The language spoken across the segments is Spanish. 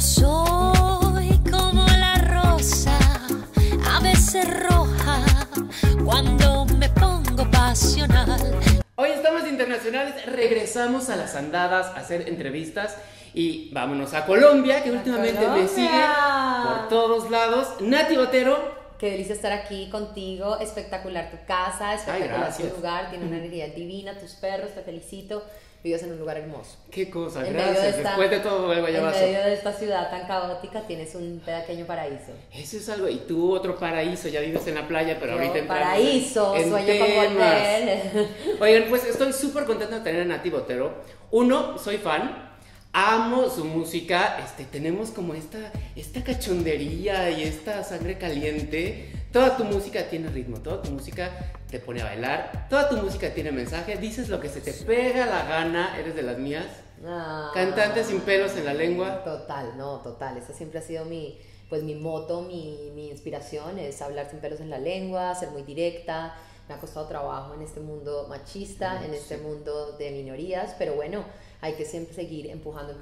soy como la rosa, a veces roja, cuando me pongo pasional. Hoy estamos internacionales, regresamos a las andadas a hacer entrevistas y vámonos a Colombia, que últimamente me sigue por todos lados. Nati Botero. Qué delicia estar aquí contigo, espectacular tu casa, espectacular tu lugar, tiene una energía divina, tus perros, te felicito, vives en un lugar hermoso. Qué cosa, gracias, después de todo el guayabazo. En medio de esta ciudad tan caótica tienes un pequeño paraíso. Eso es algo, y tú otro paraíso, ya vives en la playa, pero ahorita entramos paraíso, en sueño con volver. Oigan, pues estoy súper contenta de tener a Nati Botero. Uno, soy fan. Amo su música, tenemos como esta cachondería y esta sangre caliente. Toda tu música tiene ritmo, toda tu música te pone a bailar, toda tu música tiene mensaje, dices lo que se te pega la gana, eres de las mías. Cantante sin pelos en la lengua. Total, esa siempre ha sido mi moto, mi inspiración, es hablar sin pelos en la lengua, ser muy directa. Me ha costado trabajo en este mundo machista, en este mundo de minorías, pero bueno, hay que siempre seguir empujando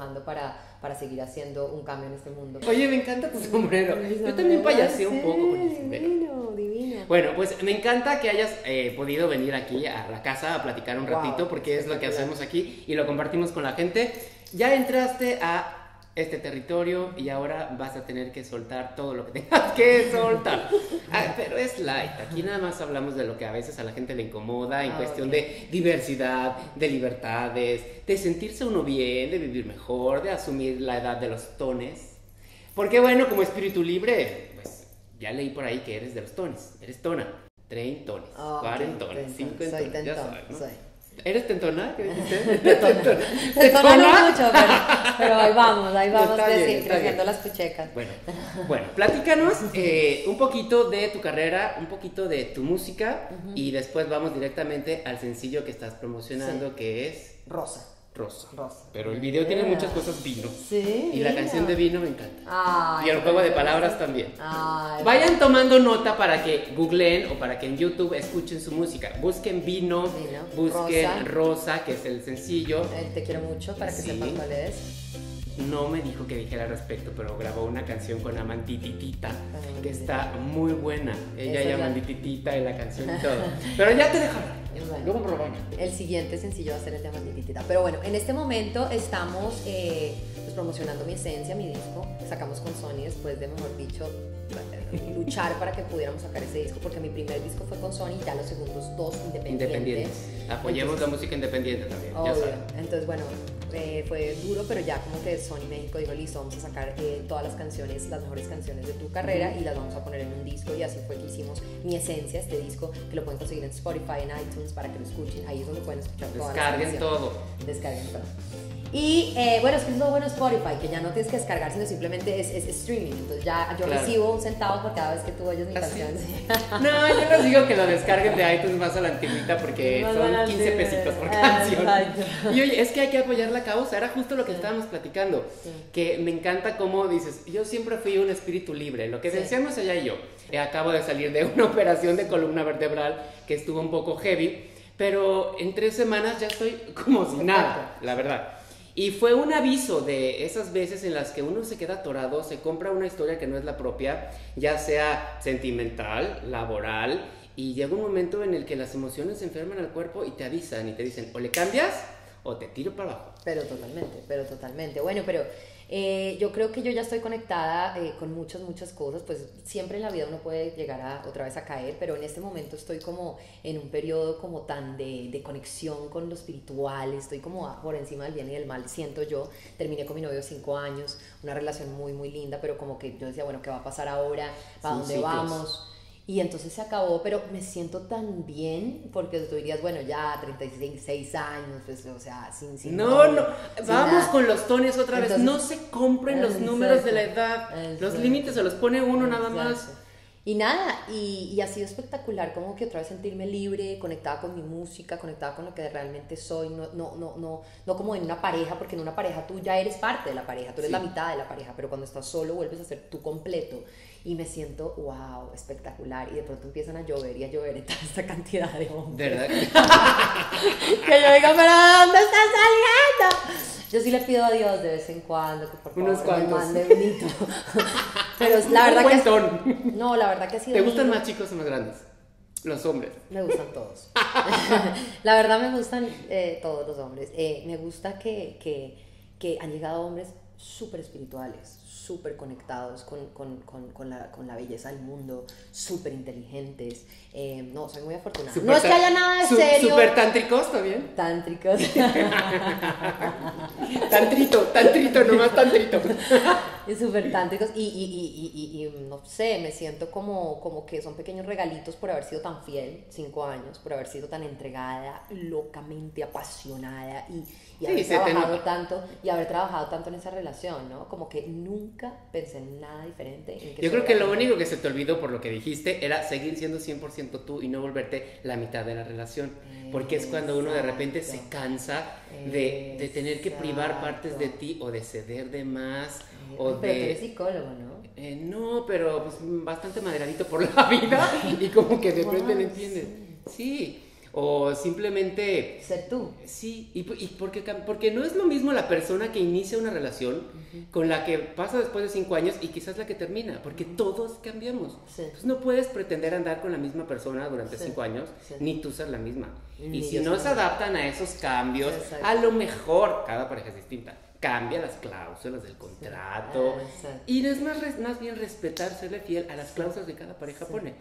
para seguir haciendo un cambio en este mundo. Oye, me encanta tu sombrero. Yo también payaseo un poco con el sombrero. Divino. Bueno, pues me encanta que hayas podido venir aquí a la casa a platicar un ratito, porque es lo que hacemos aquí y lo compartimos con la gente. Ya entraste a este territorio y ahora vas a tener que soltar todo lo que tengas que soltar. Pero es light, aquí nada más hablamos de lo que a veces a la gente le incomoda en cuestión de diversidad, de libertades, de sentirse uno bien, de vivir mejor, de asumir la edad de los tones. Porque bueno, como espíritu libre, pues ya leí por ahí que eres de los tones, eres tona, 30 tones, 40 tones, 50 tones, ya sabes, ¿no? ¿Eres tentona? ¿Qué dijiste? Tentona no mucho, pero ahí vamos creciendo las puchecas. Bueno, platícanos un poquito de tu carrera, un poquito de tu música, y después vamos directamente al sencillo que estás promocionando, que es Rosa. Pero el video tiene muchas cosas vino. Sí. Y la canción de vino me encanta. Ay, y el juego de palabras también. Ay, vayan tomando nota para que googleen o para que en YouTube escuchen su música. Busquen vino. Busquen Rosa, que es el sencillo. Te quiero mucho, para que sepan cuál es. No me dijo que dijera al respecto, pero grabó una canción con Amandititita, que está muy buena. Ella llama Amandititita en la canción y todo. Pero ya te dejo hablar. Luego me lo baño. El siguiente sencillo va a ser el de Amandititita. Pero bueno, en este momento estamos pues promocionando mi esencia, mi disco. Sacamos con Sony después de, mejor dicho, luchar para que pudiéramos sacar ese disco, porque mi primer disco fue con Sony y ya los segundos dos independientes. Apoyemos la música independiente también, ya saben. Entonces bueno, fue duro, pero ya como que Sony México dijo, listo, vamos a sacar todas las canciones, las mejores canciones de tu carrera y las vamos a poner en un disco, y así fue que hicimos Mi Esencia, este disco, que lo pueden conseguir en Spotify, en iTunes, para que lo escuchen. Ahí es donde pueden escuchar todas las canciones. Descarguen todo. Y bueno, es que es lo bueno de Spotify, que ya no tienes que descargar, sino simplemente es streaming. Entonces ya yo recibo un centavo por cada vez que tú oyes mi canción. No, yo les digo que lo descarguen de iTunes más a la antigüita, porque son 15 pesitos por canción. Y oye, es que hay que apoyar la causa. Era justo lo que estábamos platicando, que me encanta cómo dices, yo siempre fui un espíritu libre, lo que decíamos ella y yo. Acabo de salir de una operación de columna vertebral que estuvo un poco heavy, pero en 3 semanas ya estoy como si nada, la verdad. Y fue un aviso de esas veces en las que uno se queda atorado, se compra una historia que no es la propia, ya sea sentimental, laboral, y llega un momento en el que las emociones se enferman al cuerpo y te avisan y te dicen, o le cambias o te tiro para abajo. Pero totalmente. Bueno, pero yo creo que yo ya estoy conectada con muchas cosas. Pues siempre en la vida uno puede llegar otra vez a caer, pero en este momento estoy como en un periodo como tan de conexión con lo espiritual. Estoy como por encima del bien y del mal, siento yo. Terminé con mi novio 5 años, una relación muy linda, pero como que yo decía, bueno, ¿qué va a pasar ahora? ¿Para dónde vamos? Y entonces se acabó, pero me siento tan bien, porque tú dirías, bueno, ya 36 años, pues, o sea, sin vamos nada. Con los tones otra vez, no se compren los números de la edad, los límites se los pone uno nada más. Y nada, y ha sido espectacular como que otra vez sentirme libre, conectada con mi música, conectada con lo que realmente soy, no como en una pareja, porque en una pareja tú ya eres parte de la pareja, tú eres la mitad de la pareja, pero cuando estás solo vuelves a ser tú completo. Y me siento, wow, espectacular. Y de pronto empiezan a llover y a llover en toda esta cantidad de hombres. ¿Verdad? Que yo digo, ¿pero de dónde estás saliendo? Yo sí le pido a Dios de vez en cuando que por favor me mande bonito. Pero la verdad que no, la verdad que ha sido. ¿Te gustan más chicos o más grandes? Los hombres. Me gustan todos. La verdad me gustan todos los hombres. Me gusta que han llegado hombres súper espirituales, súper conectados con la belleza del mundo, súper inteligentes. No, soy muy afortunada. No es que haya nada de serio. ¿Súper tántricos también? Tántricos. Tantrito, nomás tantrito. Súper tántricos y no sé, me siento como que son pequeños regalitos por haber sido tan fiel, 5 años, por haber sido tan entregada, locamente apasionada y haber trabajado tanto en esa relación, ¿no? Como que nunca pensé en nada diferente. Yo creo que lo único que se te olvidó por lo que dijiste era seguir siendo 100% tú y no volverte la mitad de la relación. Porque es cuando uno de repente se cansa de tener que privar partes de ti o de ceder de más. Pero tú eres psicólogo, ¿no? No, pero pues bastante maderadito por la vida y como que de repente lo entiendes. Sí. O simplemente ser tú. Sí, y porque no es lo mismo la persona que inicia una relación con la que pasa después de 5 años y quizás la que termina, porque todos cambiamos. Entonces no puedes pretender andar con la misma persona durante 5 años, ni tú ser la misma. Y si no se adaptan a esos cambios, a lo mejor cada pareja es distinta. Cambia las cláusulas del contrato y es más bien respetar, serle fiel a las cláusulas que cada pareja pone.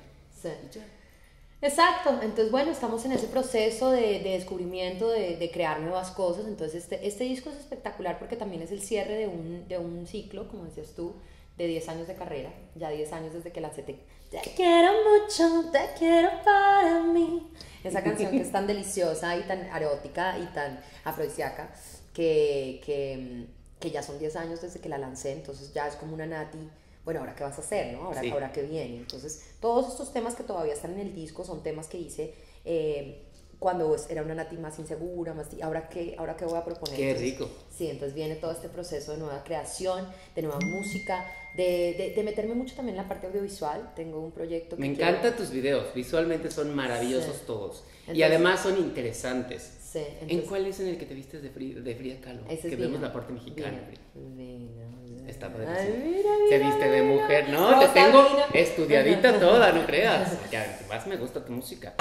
Exacto, entonces bueno, estamos en ese proceso de descubrimiento, de crear nuevas cosas. Entonces este disco es espectacular porque también es el cierre de un ciclo, como decías tú, de 10 años de carrera, ya 10 años desde que lancé Te quiero mucho, te quiero para mí. Esa canción que es tan deliciosa y tan erótica y tan afrodisíaca que ya son 10 años desde que la lancé, entonces ya es como una Nati. Bueno, ¿ahora qué vas a hacer, no? Ahora qué viene. Entonces, todos estos temas que todavía están en el disco son temas que hice cuando era una Nati más insegura, ¿ahora qué voy a proponer? ¡Qué rico! Sí, entonces viene todo este proceso de nueva creación, de nueva música, de meterme mucho también en la parte audiovisual. Tengo un proyecto que me encantan tus videos, visualmente son maravillosos todos. Entonces, y además son interesantes. Sí, entonces, ¿en cuál es en el que te vistes de Frida Kahlo? Que vemos la parte mexicana. Está padrísimo. Se viste de mujer, ¿no? Rosa, te tengo estudiadita toda, no creas. Ya, más me gusta tu música.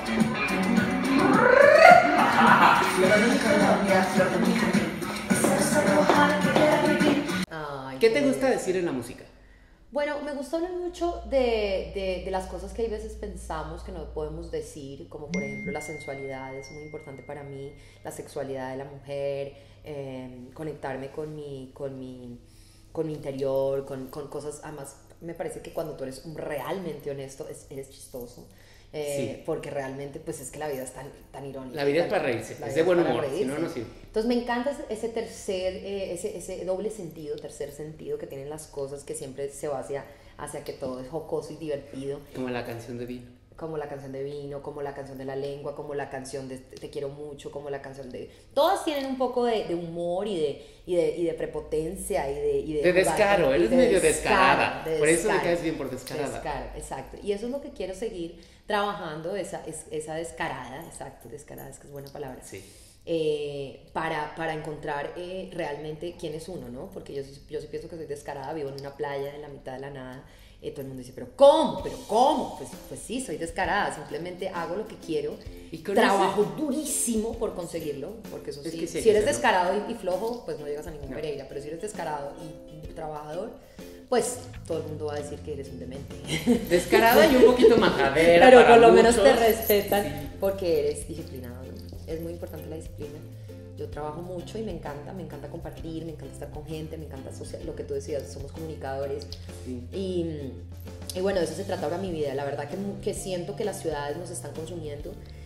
¿Qué te gusta decir en la música? Bueno, me gusta hablar mucho de las cosas que hay veces pensamos que no podemos decir, como por ejemplo la sensualidad es muy importante para mí, la sexualidad de la mujer, conectarme con mi interior, con cosas. Además, me parece que cuando tú eres realmente honesto, eres chistoso. Porque realmente, pues es que la vida es tan irónica. La vida es para reírse, es de buen humor, si no, no sirve. Entonces me encanta ese doble sentido, tercer sentido que tienen las cosas, que siempre se va hacia que todo es jocoso y divertido. Como la canción de Vino. Como la canción de Vino, como la canción de La Lengua, como la canción de Te quiero mucho, como la canción de... Todas tienen un poco de humor y de prepotencia y de descaro, eres medio descarada. Por eso me caes bien, por descarada. Descaro, exacto. Y eso es lo que quiero seguir trabajando, esa descarada, exacto, descarada es que es buena palabra. Sí. Para encontrar realmente quién es uno, ¿no? Porque yo sí pienso que soy descarada, vivo en una playa en la mitad de la nada. Todo el mundo dice, ¿pero cómo? Pues sí, soy descarada, simplemente hago lo que quiero, trabajo durísimo por conseguirlo, porque eso sí, si eres descarado y flojo, pues no llegas a ningún Pereira, pero si eres descarado y trabajador, pues todo el mundo va a decir que eres un demente. Descarada y un poquito majadera. Pero por lo menos te respetan porque eres disciplinado, ¿no? Es muy importante la disciplina. Yo trabajo mucho y me encanta compartir, me encanta estar con gente, me encanta lo que tú decías, somos comunicadores. Sí. Y bueno, de eso se trata ahora mi vida. La verdad que siento que las ciudades nos están consumiendo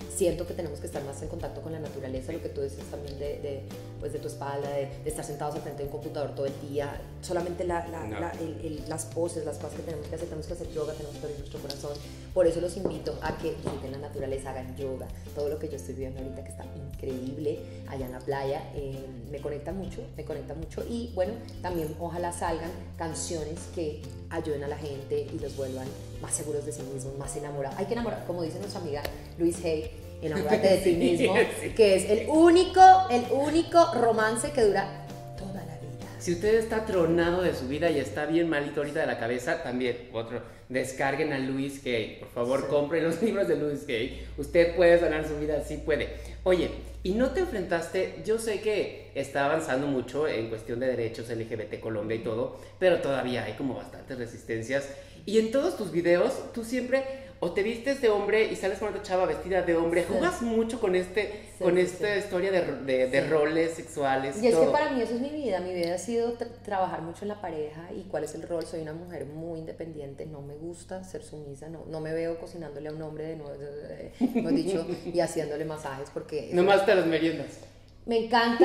siento que tenemos que estar más en contacto con la naturaleza, lo que tú dices también pues de tu espalda, de estar sentados al frente de un computador todo el día, solamente las poses, las cosas que tenemos que hacer yoga, tenemos que abrir nuestro corazón. Por eso los invito a que visiten la naturaleza, hagan yoga, todo lo que yo estoy viendo ahorita que está increíble allá en la playa, me conecta mucho, y bueno, también ojalá salgan canciones que ayuden a la gente y los vuelvan más seguros de sí mismos, más enamorados. Hay que enamorar, como dice nuestra amiga Louise Hay, enamórate de ti mismo, sí. Que es el único romance que dura toda la vida. Si usted está tronado de su vida y está bien malito ahorita de la cabeza, también descarguen a Louise Hay, por favor, sí. Compren los libros de Louise Hay. Usted puede sanar su vida, sí puede. Oye, ¿y no te enfrentaste? Yo sé que está avanzando mucho en cuestión de derechos LGBT Colombia y todo, pero todavía hay como bastantes resistencias. Y en todos tus videos, tú siempre o te vistes de hombre y sales con otra chava vestida de hombre. Sí. Jugas mucho con esta historia de roles sexuales. Y es que para mí eso es mi vida. Mi vida ha sido trabajar mucho en la pareja y cuál es el rol. Soy una mujer muy independiente, no me gusta ser sumisa, no me veo cocinándole a un hombre no dicho, y haciéndole masajes porque... Nomás te los meriendas. Me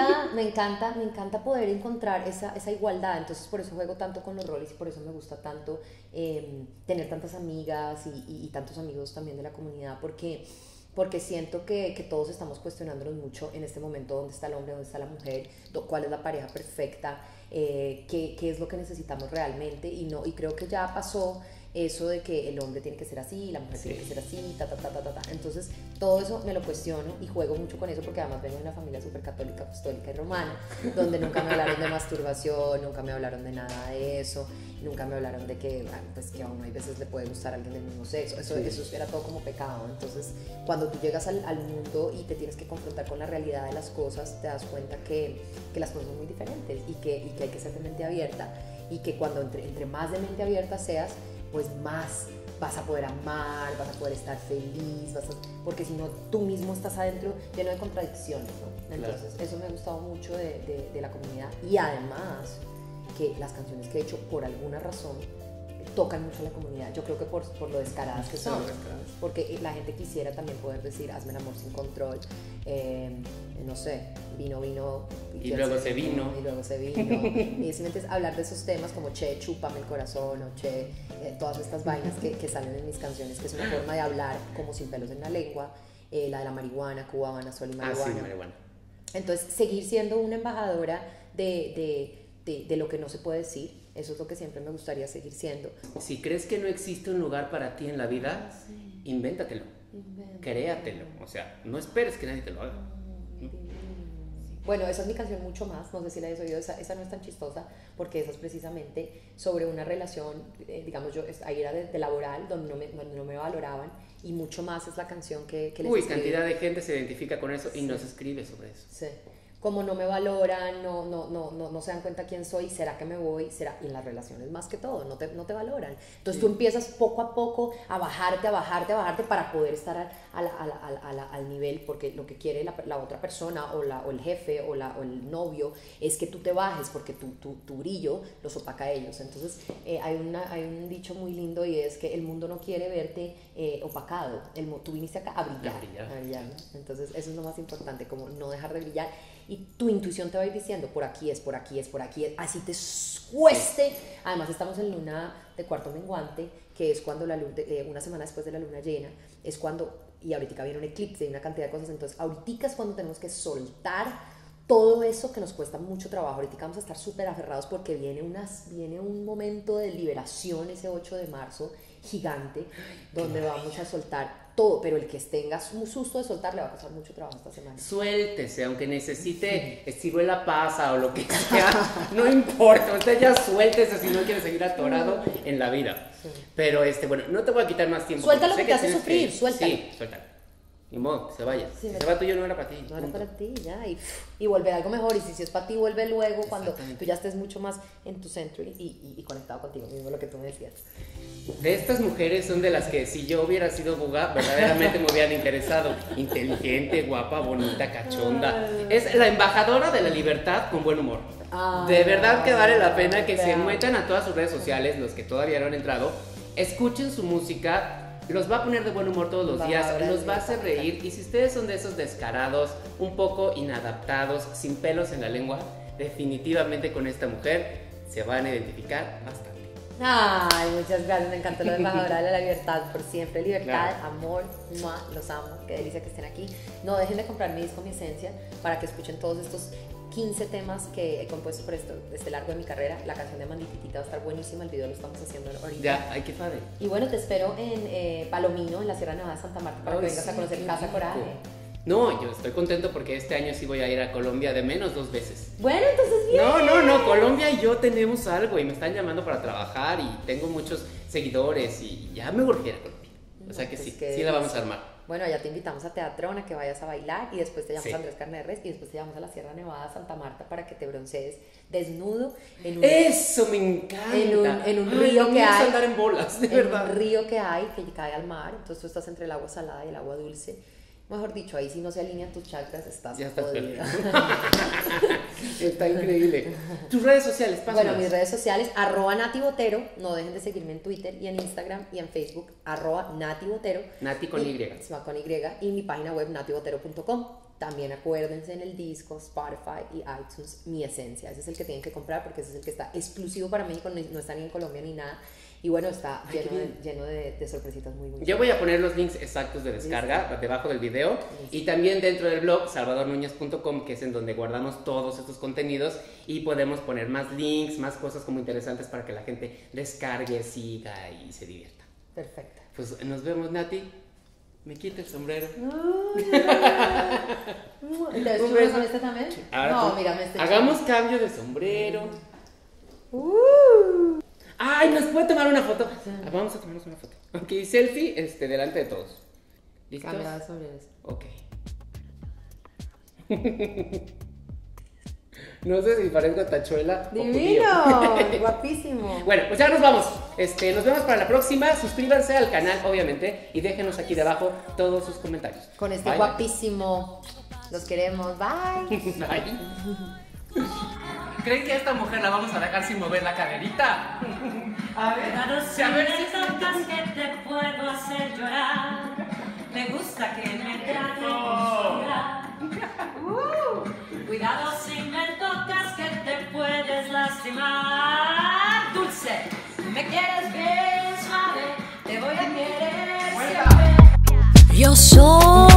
encanta poder encontrar esa igualdad, entonces por eso juego tanto con los roles y por eso me gusta tanto tener tantas amigas y tantos amigos también de la comunidad, porque siento que todos estamos cuestionándonos mucho en este momento: dónde está el hombre, dónde está la mujer, cuál es la pareja perfecta, qué es lo que necesitamos realmente, y creo que ya pasó eso de que el hombre tiene que ser así, la mujer tiene que ser así, entonces todo eso me lo cuestiono y juego mucho con eso, porque además vengo de una familia súper católica, apostólica y romana, donde nunca me hablaron de masturbación, nunca me hablaron de nada de eso, nunca me hablaron de que, pues que a uno hay veces le puede gustar a alguien del mismo sexo, eso era todo como pecado. Entonces cuando tú llegas al mundo y te tienes que confrontar con la realidad de las cosas, te das cuenta que las cosas son muy diferentes y que hay que ser de mente abierta, y que cuando entre más de mente abierta seas, pues más vas a poder amar, vas a poder estar feliz, porque si no, tú mismo estás adentro lleno de contradicciones, ¿no? Entonces, claro. Eso me ha gustado mucho de la comunidad, y además que las canciones que he hecho, por alguna razón, tocan mucho a la comunidad. Yo creo que por lo descaradas que son, porque la gente quisiera también poder decir: hazme el amor sin control, no sé, vino y luego se vino y simplemente hablar de esos temas como che, chúpame el corazón, o che, todas estas vainas que salen en mis canciones, que es una forma de hablar como sin pelos en la lengua, la de la marihuana, Cuba, Habana, Sol y marihuana. Sí, marihuana. Entonces, seguir siendo una embajadora de lo que no se puede decir, eso es lo que siempre me gustaría seguir siendo. Si crees que no existe un lugar para ti en la vida, invéntatelo, créatelo, o sea, no esperes que nadie te lo haga. Bueno, esa es mi canción Mucho Más, no sé si la hayas oído, esa no es tan chistosa, porque esa es precisamente sobre una relación, digamos, yo ahí era de laboral, donde no me valoraban, y Mucho Más es la canción que les escribe. Cantidad de gente se identifica con eso y nos escribe sobre eso. Sí. Como no me valoran, no se dan cuenta quién soy, ¿será que me voy? ¿Será? Y en las relaciones más que todo, no te valoran. Entonces tú empiezas poco a poco a bajarte para poder estar al nivel, porque lo que quiere la otra persona o el jefe o el novio es que tú te bajes, porque tu brillo los opaca a ellos. Entonces hay un dicho muy lindo, y es que el mundo no quiere verte opacado, tú viniste acá a brillar, ¿no? Entonces eso es lo más importante, como no dejar de brillar. Y tu intuición te va a ir diciendo: por aquí es, así te cueste. Además estamos en luna de cuarto menguante, que es cuando una semana después de la luna llena, es cuando, y ahorita viene un eclipse y una cantidad de cosas, entonces ahorita es cuando tenemos que soltar todo eso que nos cuesta mucho trabajo. Ahorita vamos a estar súper aferrados porque viene un momento de liberación, ese 8 de marzo gigante, donde vamos a soltar todo, pero el que tenga un susto de soltar le va a pasar mucho trabajo esta semana. Suéltese, aunque necesite ciruela pasa o lo que sea, no importa, usted ya suéltese si no quiere seguir atorado en la vida. Sí. Pero bueno, no te voy a quitar más tiempo. Suelta lo que te hace sufrir, suéltalo. Sí, suéltalo. Ni modo, que se vaya. Sí, si se va tuyo, no era para ti. No era para ti, ya. Y volver a algo mejor. Y si es para ti, vuelve luego cuando tú ya estés mucho más en tu centro y conectado contigo mismo, lo que tú me decías. De estas mujeres son de las que si yo hubiera sido Buga, verdaderamente me hubieran interesado. Inteligente, guapa, bonita, cachonda. Es la embajadora de la libertad con buen humor. De verdad que vale la pena que se metan a todas sus redes sociales, los que todavía no han entrado, escuchen su música. los va a poner de buen humor todos los días, los va a hacer reír. Y si ustedes son de esos descarados, un poco inadaptados, sin pelos en la lengua, definitivamente con esta mujer se van a identificar bastante. Ay, muchas gracias, me encantó la embajadora de la libertad, por siempre, libertad, Claro. amor, los amo, qué delicia que estén aquí. No dejen de comprar mi disco, Mi Esencia, para que escuchen todos estos 15 temas que he compuesto por este largo de mi carrera. La canción de Mandititita va a estar buenísima, el video lo estamos haciendo ahorita. Ya, ay, qué padre. Y bueno, te espero en Palomino, en la Sierra Nevada de Santa Marta, para que vengas a conocer Casa Coraje. No, yo estoy contento porque este año sí voy a ir a Colombia de menos 2 veces. Bueno, entonces bien. No, Colombia y yo tenemos algo y me están llamando para trabajar y tengo muchos seguidores y ya me urgiera Colombia. O sea que pues sí la vamos a armar. Bueno, ya te invitamos a Teatrón, a que vayas a bailar y después te llamamos Sí. a Andrés Carne de Res y después te llamamos a la Sierra Nevada de Santa Marta para que te broncees desnudo en un, Eso me encanta. en un río que hay. andar en bolas, de en verdad. un río que hay que cae al mar, entonces tú estás entre el agua salada y el agua dulce. Mejor dicho, ahí si no se alinean tus chakras, estás Ya estás jodido. Está increíble. Tus redes sociales, pásalas. Bueno, mis redes sociales, @NatiBotero, no dejen de seguirme en Twitter y en Instagram y en Facebook, @NatiBotero. Nati con Y. Se va con Y, y mi página web natibotero.com. También acuérdense en el disco, Spotify y iTunes, Mi Esencia. Ese es el que tienen que comprar porque ese es el que está exclusivo para México, no está ni en Colombia ni nada. Y bueno, está lleno de sorpresitas muy bonitas. Yo voy a poner los links exactos de descarga debajo del video y también dentro del blog salvadornuñez.com, que es en donde guardamos todos estos contenidos y podemos poner más links, más cosas como interesantes para que la gente descargue, siga y se divierta. Perfecto. Pues nos vemos, Nati. Me quita el sombrero. ¿Te ves chulo con este también? Ahora No, tú- mírame este hagamos cambio de sombrero. Ay, ¿nos puede tomar una foto? Ah, vamos a tomarnos una foto. Ok, selfie delante de todos. ¿Listos? Cambia de sombreros. Ok. No sé si parezco tachuela o ¡Divino! judío. ¡Guapísimo! Bueno, pues ya nos vamos. Nos vemos para la próxima. Suscríbanse al canal, obviamente, y déjenos aquí debajo todos sus comentarios. Con este Bye. guapísimo. Los queremos. Bye. Bye. ¿Creen que a esta mujer la vamos a dejar sin mover la caderita? A ver, Cuidado si a ver me si tocas que te puedo hacer llorar. Me gusta que me trates llorar. Cuidado si me tocas que te puedes lastimar. Dulce, me quieres bien suave, te voy a querer siempre. Yo soy